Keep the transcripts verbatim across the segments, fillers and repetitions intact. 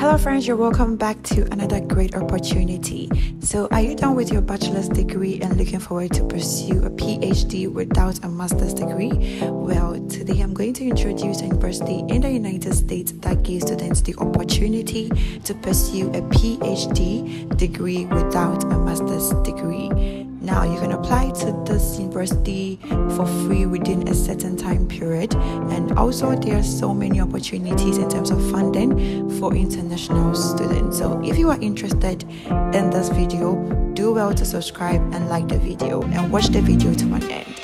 Hello friends, you're welcome back to another great opportunity. So are you done with your bachelor's degree and looking forward to pursue a P H D without a master's degree? Well, today I'm going to introduce a university in the United States that gives students the opportunity to pursue a P H D degree without a master's degree. Now, you can apply to this university for free within a certain time period, and also there are so many opportunities in terms of funding for international students. So if you are interested in this video, do well to subscribe and like the video and watch the video to an end.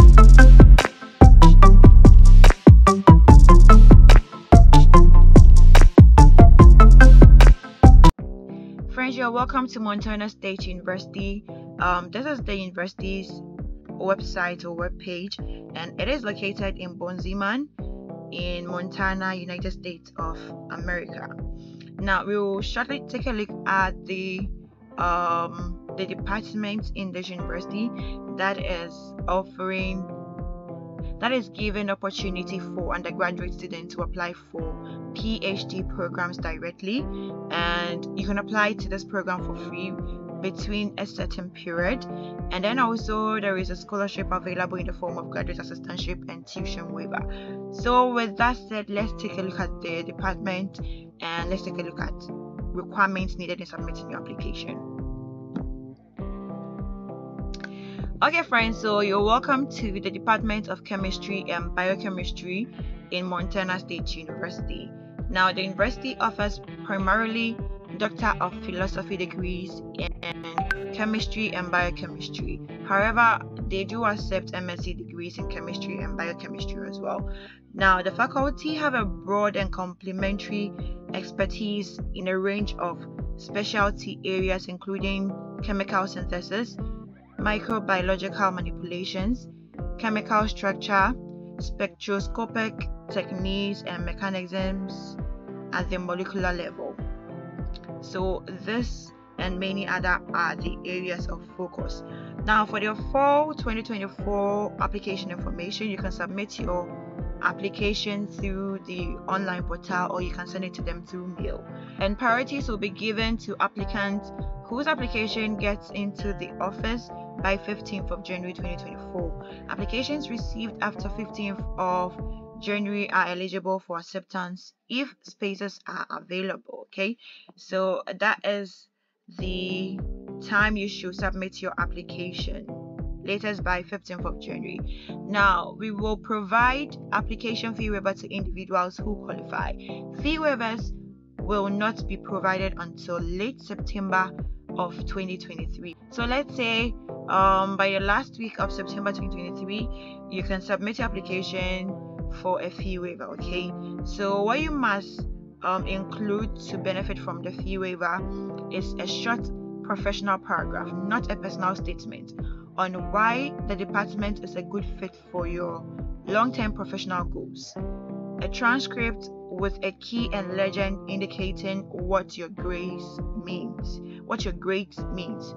Friends, you're welcome to Montana State University. Um, this is the university's website or web page, and it is located in Bozeman in Montana, United States of America. Now we will shortly take a look at the um, the department in this university that is offering that is giving opportunity for undergraduate students to apply for P H D programs directly, and you can apply to this program for free between a certain period. And then also there is a scholarship available in the form of graduate assistantship and tuition waiver. So with that said, let's take a look at the department and let's take a look at requirements needed in submitting your application. Okay friends, so you're welcome to the Department of Chemistry and Biochemistry in Montana State University. Now the university offers primarily Doctor of Philosophy degrees in chemistry and biochemistry. However, they do accept M S c degrees in chemistry and biochemistry as well. Now, the faculty have a broad and complementary expertise in a range of specialty areas, including chemical synthesis, microbiological manipulations, chemical structure, spectroscopic techniques, and mechanisms at the molecular level. So this and many other are the areas of focus. Now for the fall twenty twenty-four application information, you can submit your application through the online portal, or you can send it to them through mail. And priorities will be given to applicants whose application gets into the office by fifteenth of January twenty twenty-four. Applications received after fifteenth of January are eligible for acceptance if spaces are available. Okay, so that is the time you should submit your application, latest by fifteenth of January. Now we will provide application fee waiver to individuals who qualify. Fee waivers will not be provided until late September of twenty twenty-three. So let's say um by the last week of September twenty twenty-three, you can submit your application for a fee waiver. Okay, so what you must um, include to benefit from the fee waiver is a short professional paragraph, not a personal statement, on why the department is a good fit for your long-term professional goals, a transcript with a key and legend indicating what your grades means what your grades means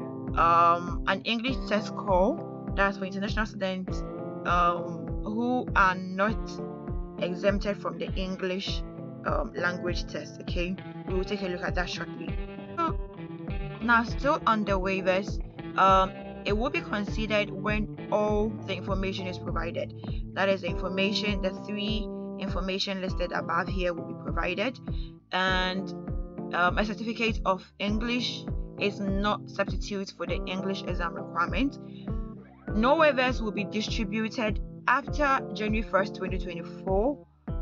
um an English test score that's for international students um who are not exempted from the English um, language test. Okay, we will take a look at that shortly. So, now still on the waivers, um, it will be considered when all the information is provided. That is the information, the three information listed above here will be provided, and um, a certificate of English is not substitute for the English exam requirement. No waivers will be distributed after January first twenty twenty-four,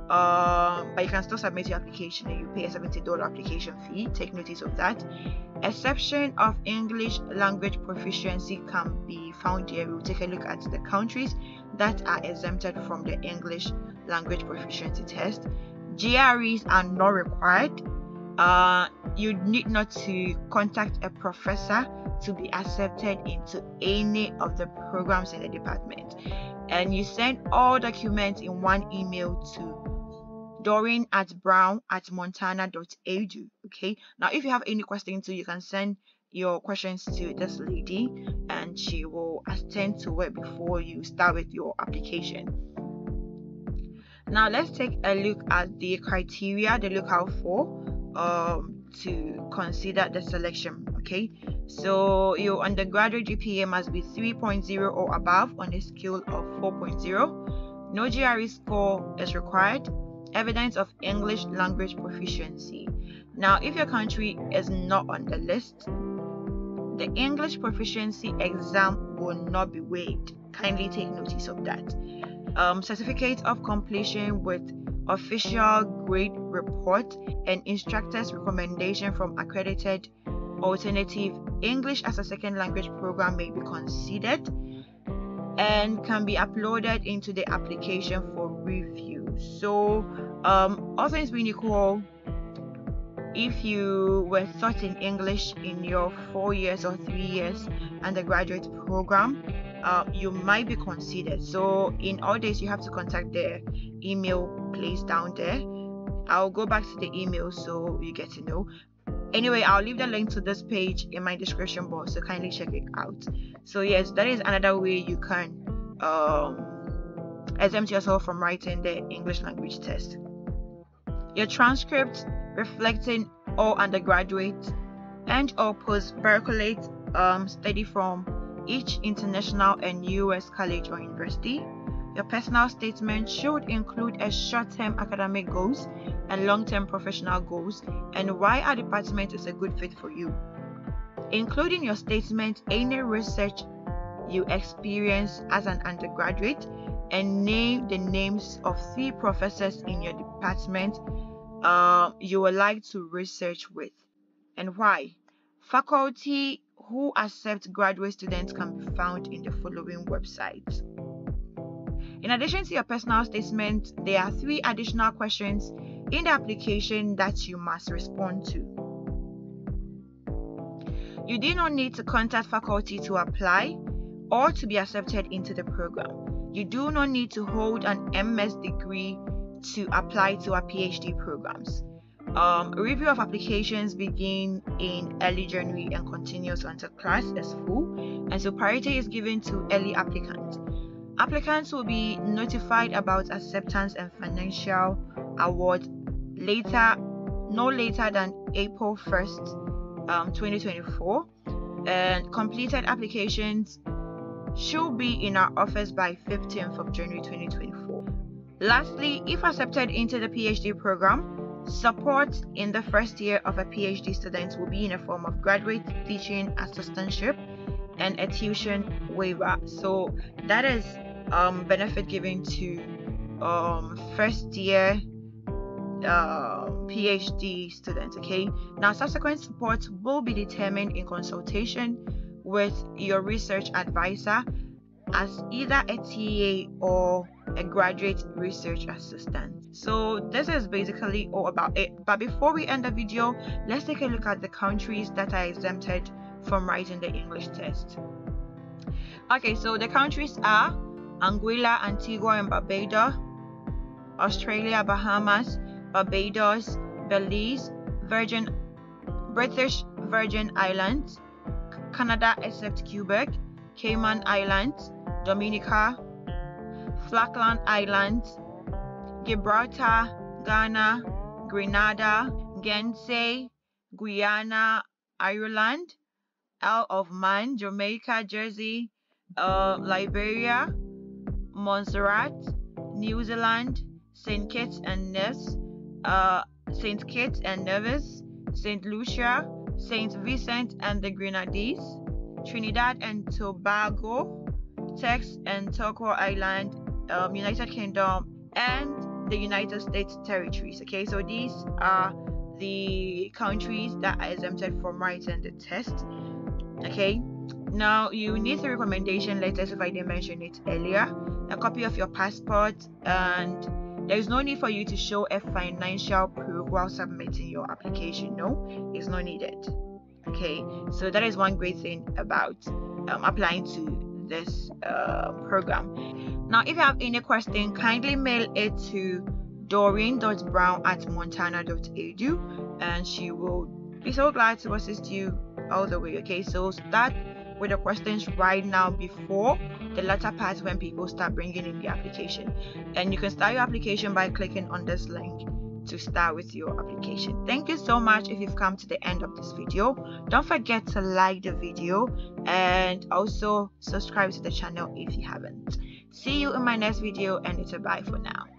uh, but you can still submit your application and you pay a seventy dollar application fee. Take notice of that. Exception of English language proficiency can be found here. We will take a look at the countries that are exempted from the English language proficiency test. G R Es are not required. Uh, you need not to contact a professor to be accepted into any of the programs in the department, and you send all documents in one email to Doreen at brown at montana dot e d u. Okay, now if you have any questions too, you can send your questions to this lady and she will attend to it before you start with your application. Now let's take a look at the criteria they look out for um to consider the selection. Okay, so your undergraduate G P A must be three point zero or above on a scale of four point zero. No G R E score is required. Evidence of English language proficiency. Now, if your country is not on the list, the English proficiency exam will not be waived. Kindly take notice of that. Um, certificate of completion with official grade report and instructor's recommendation from accredited alternative English as a second language program may be considered and can be uploaded into the application for review. So um, all things being equal, if you were taught in English in your four years or three years undergraduate program, uh, you might be considered. So in all this, you have to contact the email placed down there. I'll go back to the email so you get to know. Anyway, I'll leave the link to this page in my description box, so kindly check it out. So yes, that is another way you can um, exempt yourself from writing the English language test. Your transcript reflecting all undergraduate and or postbaccalaureate um, study from each international and U S college or university. Your personal statement should include a short-term academic goals and long-term professional goals and why our department is a good fit for you. Including your statement any research you experienced as an undergraduate and name the names of three professors in your department uh, you would like to research with and why. Faculty who accept graduate students can be found in the following websites. In addition to your personal statement, there are three additional questions in the application that you must respond to. You do not need to contact faculty to apply or to be accepted into the program. You do not need to hold an M S degree to apply to our P H D programs. Um, review of applications begin in early January and continues until class is full, and so priority is given to early applicants. Applicants will be notified about acceptance and financial award later, no later than April first, um, twenty twenty-four, and completed applications should be in our office by fifteenth of January twenty twenty-four. Lastly, if accepted into the P H D program, support in the first year of a P H D student will be in a form of graduate teaching assistantship and a tuition waiver. So that is um, benefit given to um, first year uh, P H D students. Okay, now subsequent support will be determined in consultation with your research advisor as either a T A or a graduate research assistant. So this is basically all about it. But before we end the video, let's take a look at the countries that are exempted from writing the English test. Okay, so the countries are Anguilla, Antigua and Barbuda, Australia, Bahamas, Barbados, Belize, Virgin, British Virgin Islands, Canada except Quebec, Cayman Islands, Dominica, Falkland Islands, Gibraltar, Ghana, Grenada, Guernsey, Guyana, Ireland, Isle of Man, Jamaica, Jersey, uh, Liberia, Montserrat, New Zealand, Saint Kitts and Nevis, uh, Saint Kitts and Nevis, Saint Lucia, Saint Vincent and the Grenadines, Trinidad and Tobago, Turks and Turco Island, um, United Kingdom, and the United States territories. Okay, so these are the countries that are exempted from writing the test. Okay, now you need the recommendation letters, if I didn't mention it earlier, a copy of your passport, and there is no need for you to show a financial proof while submitting your application. No, it's not needed. Okay, so that is one great thing about um, applying to this uh, program. Now, if you have any question, kindly mail it to doreen dot brown at montana dot e d u and she will be so glad to assist you all the way. Okay, so start with the questions right now before the latter part when people start bringing in the application. And you can start your application by clicking on this link to start with your application. Thank you so much. If you've come to the end of this video, don't forget to like the video and also subscribe to the channel if you haven't. See you in my next video, and it's a bye for now.